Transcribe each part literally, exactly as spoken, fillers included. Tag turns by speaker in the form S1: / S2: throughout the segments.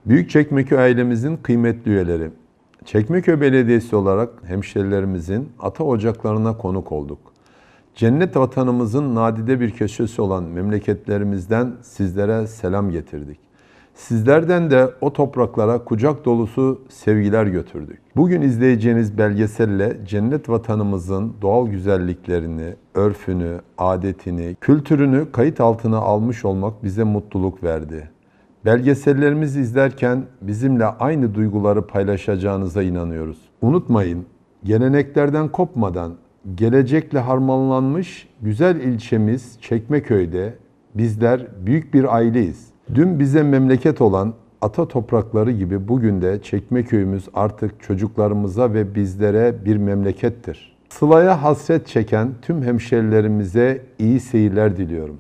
S1: Büyükçekmeköy ailemizin kıymetli üyeleri, Çekmeköy Belediyesi olarak hemşerilerimizin ata ocaklarına konuk olduk. Cennet vatanımızın nadide bir köşesi olan memleketlerimizden sizlere selam getirdik. Sizlerden de o topraklara kucak dolusu sevgiler götürdük. Bugün izleyeceğiniz belgeselle cennet vatanımızın doğal güzelliklerini, örfünü, adetini, kültürünü kayıt altına almış olmak bize mutluluk verdi. Belgesellerimizi izlerken bizimle aynı duyguları paylaşacağınıza inanıyoruz. Unutmayın, geleneklerden kopmadan gelecekle harmanlanmış güzel ilçemiz Çekmeköy'de bizler büyük bir aileyiz. Dün bize memleket olan ata toprakları gibi bugün de Çekmeköy'ümüz artık çocuklarımıza ve bizlere bir memlekettir. Sıla'ya hasret çeken tüm hemşerilerimize iyi seyirler diliyorum.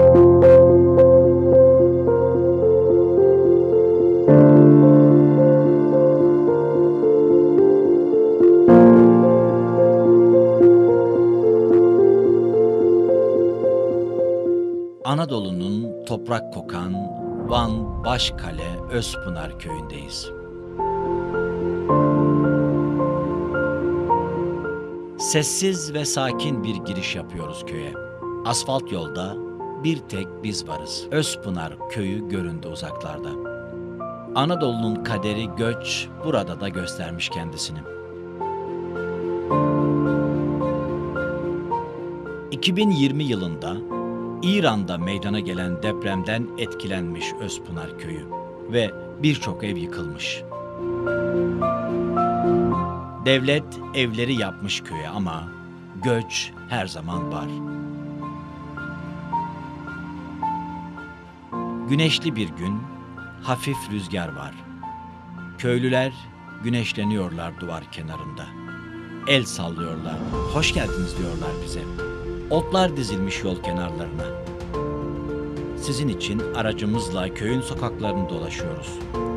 S2: Anadolu'nun toprak kokan Van Başkale Özpınar köyündeyiz. Sessiz ve sakin bir giriş yapıyoruz köye. Asfalt yolda bir tek biz varız. Özpınar köyü göründü uzaklarda. Anadolu'nun kaderi göç burada da göstermiş kendisini. iki bin yirmi yılında İran'da meydana gelen depremden etkilenmiş Özpınar köyü ve birçok ev yıkılmış. Devlet evleri yapmış köye ama göç her zaman var. Güneşli bir gün, hafif rüzgar var. Köylüler güneşleniyorlar duvar kenarında. El sallıyorlar, hoş geldiniz diyorlar bize. Otlar dizilmiş yol kenarlarına. Sizin için aracımızla köyün sokaklarını dolaşıyoruz.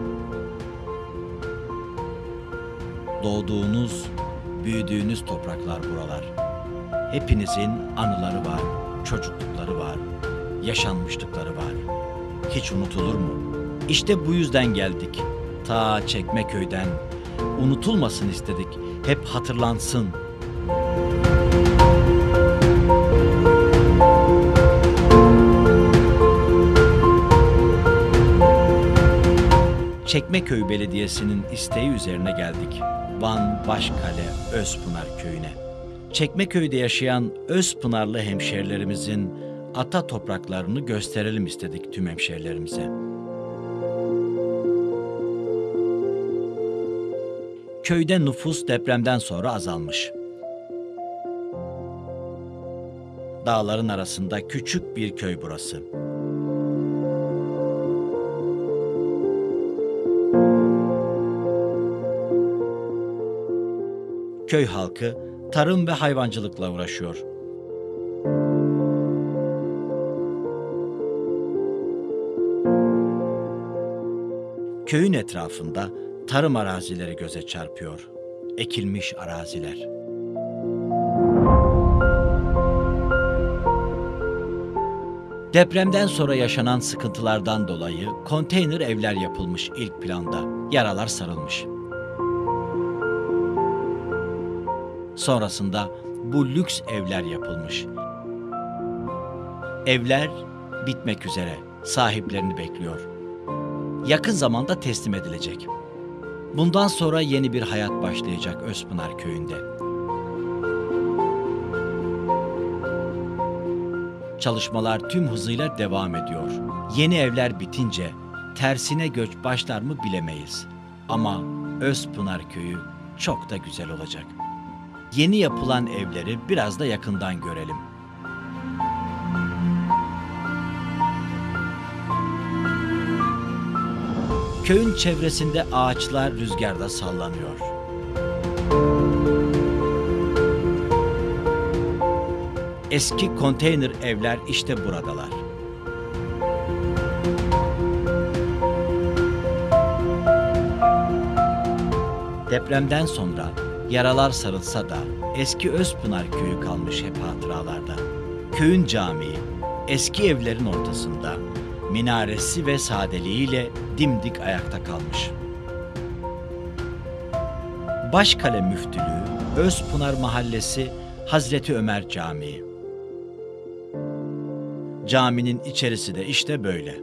S2: Doğduğunuz, büyüdüğünüz topraklar buralar. Hepinizin anıları var, çocuklukları var, yaşanmışlıkları var. Hiç unutulur mu? İşte bu yüzden geldik. Ta Çekmeköy'den. Unutulmasın istedik, hep hatırlansın. Çekmeköy Belediyesi'nin isteği üzerine geldik. Van Başkale Özpınar köyüne. Çekmeköy'de yaşayan Özpınarlı hemşerilerimizin ata topraklarını gösterelim istedik tüm hemşerilerimize. Köyde nüfus depremden sonra azalmış. Dağların arasında küçük bir köy burası. Köy halkı tarım ve hayvancılıkla uğraşıyor. Köyün etrafında tarım arazileri göze çarpıyor. Ekilmiş araziler. Depremden sonra yaşanan sıkıntılardan dolayı konteyner evler yapılmış ilk planda. Yaralar sarılmış. Sonrasında bu lüks evler yapılmış. Evler bitmek üzere, sahiplerini bekliyor. Yakın zamanda teslim edilecek. Bundan sonra yeni bir hayat başlayacak Özpınar köyünde. Çalışmalar tüm hızıyla devam ediyor. Yeni evler bitince tersine göç başlar mı bilemeyiz. Ama Özpınar köyü çok da güzel olacak. Yeni yapılan evleri biraz da yakından görelim. Köyün çevresinde ağaçlar rüzgarda sallanıyor. Eski konteyner evler işte buradalar. Depremden sonra yaralar sarılsa da eski Özpınar köyü kalmış hep hatıralarda. Köyün camii eski evlerin ortasında minaresi ve sadeliğiyle dimdik ayakta kalmış. Başkale Müftülüğü, Özpınar Mahallesi, Hazreti Ömer Camii. Caminin içerisi de işte böyle.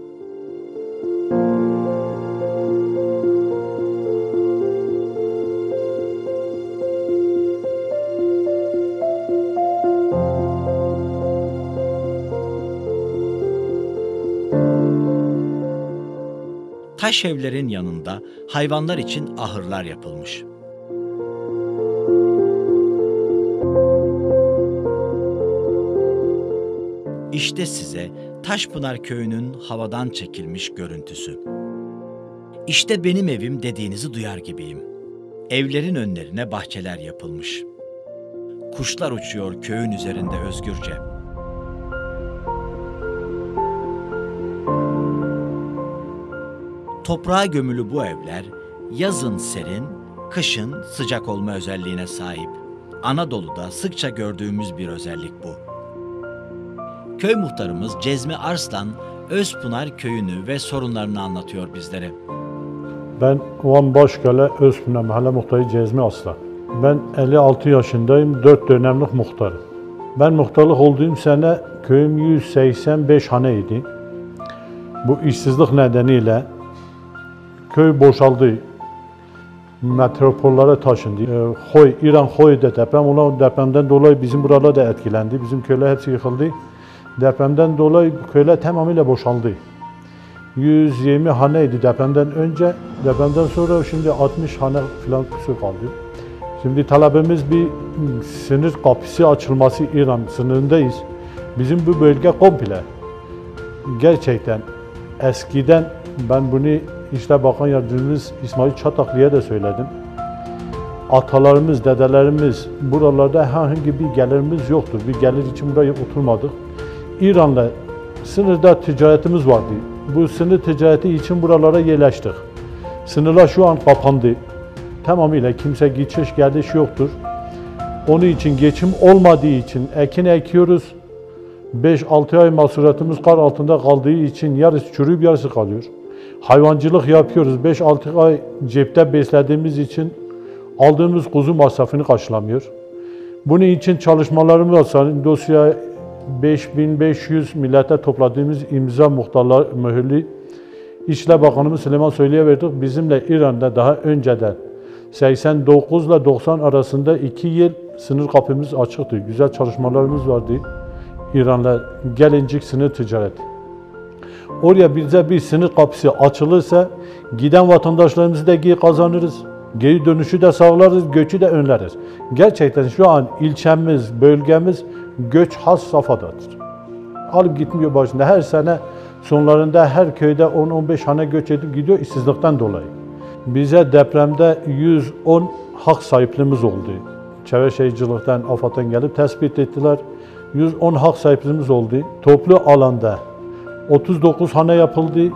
S2: Taş evlerin yanında hayvanlar için ahırlar yapılmış. İşte size Taşpınar Köyü'nün havadan çekilmiş görüntüsü. İşte benim evim dediğinizi duyar gibiyim. Evlerin önlerine bahçeler yapılmış. Kuşlar uçuyor köyün üzerinde özgürce. Toprağa gömülü bu evler yazın serin, kışın sıcak olma özelliğine sahip. Anadolu'da sıkça gördüğümüz bir özellik bu. Köy muhtarımız Cezmi Arslan, Özpınar Köyü'nü ve sorunlarını anlatıyor bizlere.
S3: Ben Van Başkale Özpınar Mahalle Muhtarı Cezmi Arslan. Ben elli altı yaşındayım, dört dönemlik muhtarım. Ben muhtarlık olduğum sene köyüm yüz seksen beş haneydi. Bu işsizlik nedeniyle köy boşaldı, metropollere taşındı. E, Hoy, İran Hoy'da deprem olan depremden dolayı bizim buralar da etkilendi. Bizim köyler hepsi yıkıldı. Depremden dolayı köyler tamamıyla boşaldı. yüz yirmi haneydi depremden önce, depremden sonra şimdi altmış hane falan kusur kaldı. Şimdi talebimiz bir sınır kapısı açılması, İran sınırındayız. Bizim bu bölge komple. Gerçekten eskiden ben bunu İşte Bakan Yardımcımız İsmail Çataklı'ya da söyledim. Atalarımız, dedelerimiz buralarda herhangi bir gelirimiz yoktur. Bir gelir için buraya oturmadık. İran'la sınırda ticaretimiz vardı. Bu sınır ticareti için buralara yerleştik. Sınırlar şu an kapandı. Tamamıyla kimse geçiş geliş yoktur. Onun için geçim olmadığı için ekin ekiyoruz. beş altı ay mahsulatımız kar altında kaldığı için yarısı çürüyüp yarısı kalıyor. Hayvancılık yapıyoruz. beş altı ay cepte beslediğimiz için aldığımız kuzu masrafını karşılamıyor. Bunun için çalışmalarımız var. Dosya beş bin beş yüz millete topladığımız imza muhtarlar mühürlü. İşle Bakanımız Süleyman Soylu'ya verdik. Bizimle İran'da daha önceden seksen dokuz ile doksan arasında iki yıl sınır kapımız açıktı. Güzel çalışmalarımız vardı. İran'la gelincik sınır ticareti. Oraya bize bir sınır kapısı açılırsa giden vatandaşlarımızı da geri kazanırız. Geri dönüşü de sağlarız, göçü de önleriz. Gerçekten şu an ilçemiz, bölgemiz göç has safhadadır. Alıp gitmiyor başında. Her sene sonlarında her köyde on on beş hane göç edip gidiyor işsizlikten dolayı. Bize depremde yüz on hak sahipliğimiz oldu. Çevre Şehircilik'ten, AFAD'dan gelip tespit ettiler. yüz on hak sahipliğimiz oldu. Toplu alanda otuz dokuz hane yapıldı. Ee,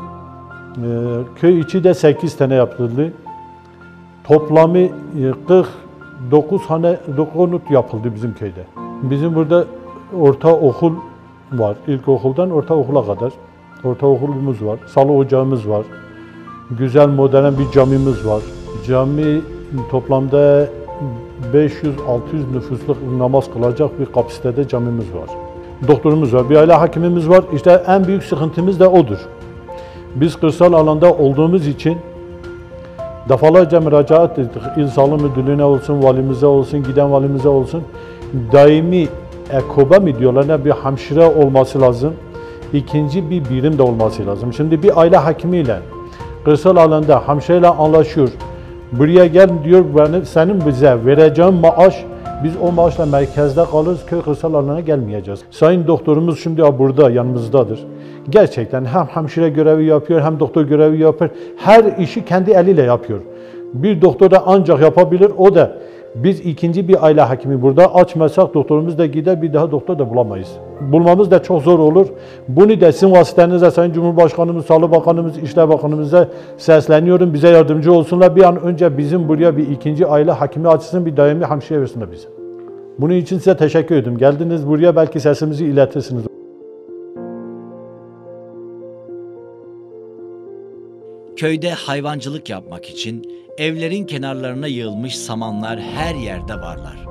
S3: köy içi de sekiz tane yapıldı. Toplamı kırk dokuz hane konut yapıldı bizim köyde. Bizim burada ortaokul var. İlkokuldan ortaokula kadar. Ortaokulumuz var. Salı ocağımız var. Güzel modern bir camimiz var. Cami toplamda beş yüz altı yüz nüfusluk namaz kılacak bir kapasitede camimiz var. Doktorumuz var, bir aile hakimimiz var. İşte en büyük sıkıntımız da odur. Biz kırsal alanda olduğumuz için defalarca müracaat ettik. İl Sağlık Müdürlüğü'ne olsun, valimize olsun, giden valimize olsun. Daimi ekoba mı diyorlar, ne bir hemşire olması lazım. İkinci bir birim de olması lazım. Şimdi bir aile hakimiyle kırsal alanda hemşireyle anlaşıyor. Buraya gel diyor, beni, senin bize vereceğin maaş, biz o maaşla merkezde kalırız, köy kırsal alana gelmeyeceğiz. Sayın doktorumuz şimdi burada yanımızdadır. Gerçekten hem hemşire görevi yapıyor, hem doktor görevi yapıyor. Her işi kendi eliyle yapıyor. Bir doktor da ancak yapabilir, o da biz ikinci bir aile hakimi burada açmasak doktorumuz da gider, bir daha doktor da bulamayız. Bulmamız da çok zor olur. Bunu da sizin vasıtanızla Sayın Cumhurbaşkanımız, Sağlık Bakanımız, İşler Bakanımıza sesleniyorum. Bize yardımcı olsunlar. Bir an önce bizim buraya bir ikinci aile hakimi açsın, bir daimi hemşire versinler bize. Bunun için size teşekkür ederim. Geldiniz buraya, belki sesimizi iletirsiniz.
S2: Köyde hayvancılık yapmak için evlerin kenarlarına yığılmış samanlar her yerde varlar.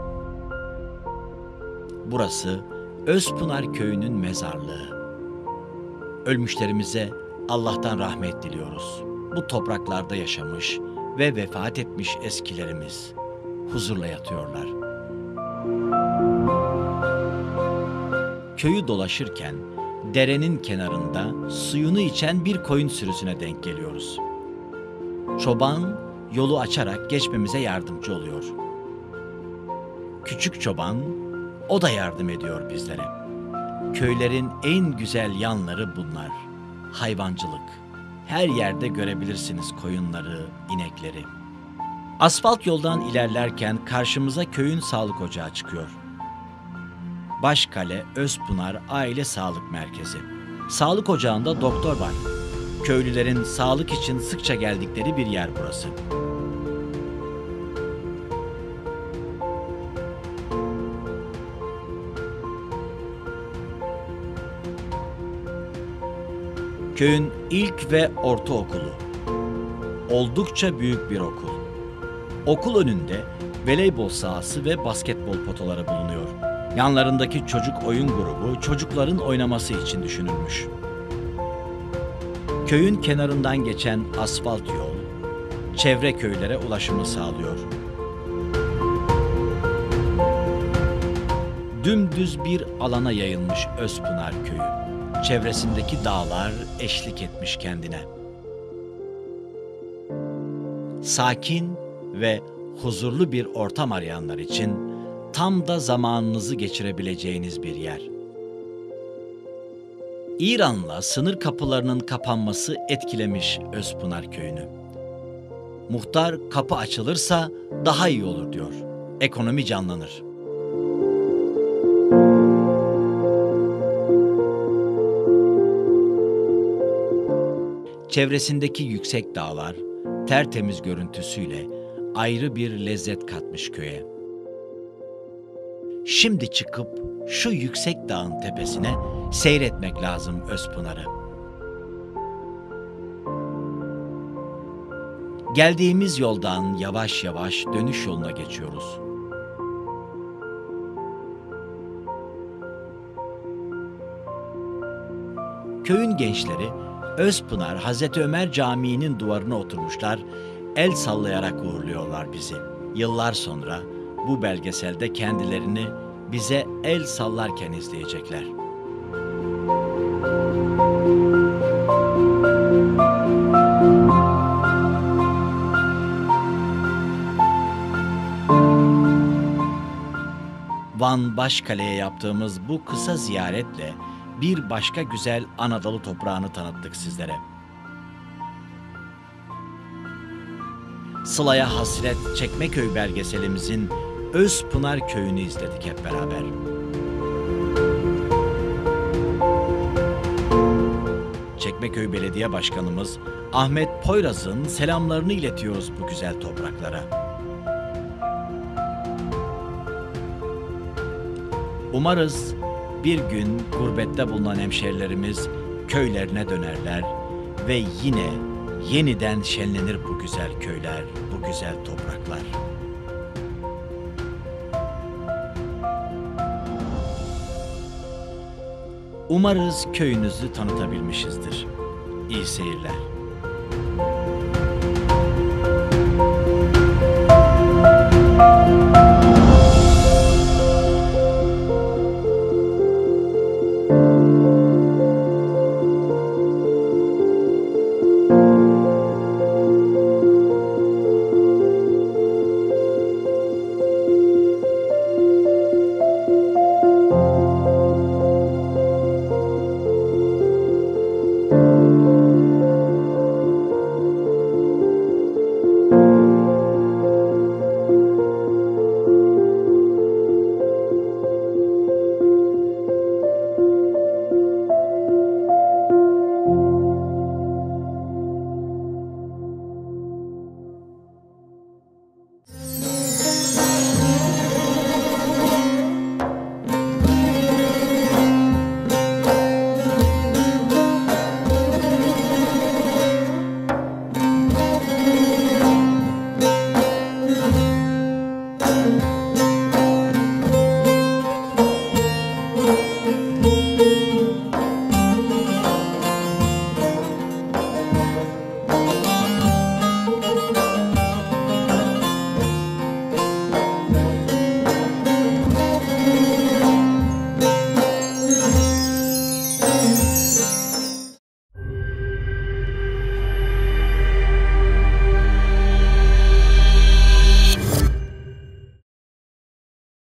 S2: Burası Özpınar Köyü'nün mezarlığı. Ölmüşlerimize Allah'tan rahmet diliyoruz. Bu topraklarda yaşamış ve vefat etmiş eskilerimiz huzurla yatıyorlar. Köyü dolaşırken derenin kenarında suyunu içen bir koyun sürüsüne denk geliyoruz. Çoban yolu açarak geçmemize yardımcı oluyor. Küçük çoban, o da yardım ediyor bizlere. Köylerin en güzel yanları bunlar. Hayvancılık. Her yerde görebilirsiniz koyunları, inekleri. Asfalt yoldan ilerlerken karşımıza köyün sağlık ocağı çıkıyor. Başkale Özpınar Aile Sağlık Merkezi. Sağlık ocağında doktor var. Köylülerin sağlık için sıkça geldikleri bir yer burası. Köyün ilk ve ortaokulu. Oldukça büyük bir okul. Okul önünde voleybol sahası ve basketbol potaları bulunuyor. Yanlarındaki çocuk oyun grubu çocukların oynaması için düşünülmüş. Köyün kenarından geçen asfalt yol, çevre köylere ulaşımı sağlıyor. Dümdüz bir alana yayılmış Özpınar Köyü. Çevresindeki dağlar eşlik etmiş kendine. Sakin ve huzurlu bir ortam arayanlar için tam da zamanınızı geçirebileceğiniz bir yer. İran'la sınır kapılarının kapanması etkilemiş Özpınar Köyü'nü. Muhtar kapı açılırsa daha iyi olur diyor. Ekonomi canlanır. Çevresindeki yüksek dağlar, tertemiz görüntüsüyle ayrı bir lezzet katmış köye. Şimdi çıkıp şu yüksek dağın tepesine seyretmek lazım Özpınar'ı. Geldiğimiz yoldan yavaş yavaş dönüş yoluna geçiyoruz. Köyün gençleri Özpınar Hazreti Ömer Camii'nin duvarına oturmuşlar, el sallayarak uğurluyorlar bizi. Yıllar sonra bu belgeselde kendilerini bize el sallarken izleyecekler. Van Başkale'ye yaptığımız bu kısa ziyaretle bir başka güzel Anadolu toprağını tanıttık sizlere. Sıla'ya hasret Çekmeköy belgeselimizin Özpınar Köyü'nü izledik hep beraber. Çekmeköy Belediye Başkanımız Ahmet Poyraz'ın selamlarını iletiyoruz bu güzel topraklara. Umarız bir gün gurbette bulunan hemşerilerimiz köylerine dönerler ve yine yeniden şenlenir bu güzel köyler, bu güzel topraklar. Umarız köyünüzü tanıtabilmişizdir. İyi seyirler.